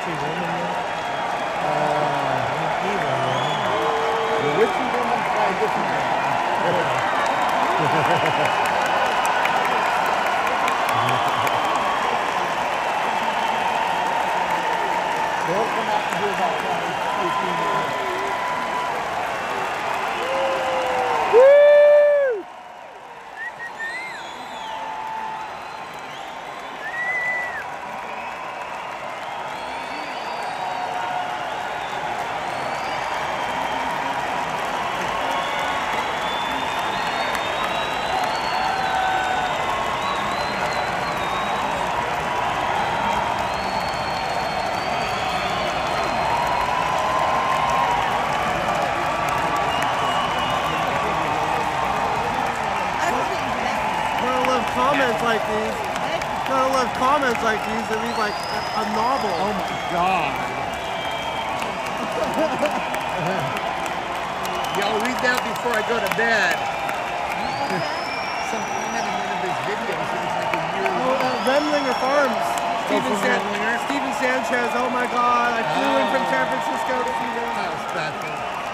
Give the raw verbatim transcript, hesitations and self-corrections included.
witchy woman yet? Uh, evil woman. The witchy woman by a different name. They'll come out and do about twenty, fifteen minutes. Comments like these. Gotta love comments like these that read like a, a novel. Oh my god. Yeah, I'll read that before I go to bed. Some comment in one of his videos, it was like a year Oh, uh, Remlinger Farms. Steven, from San Remlinger? Steven Sanchez, oh my god, I flew in from San Francisco to see this. That was special.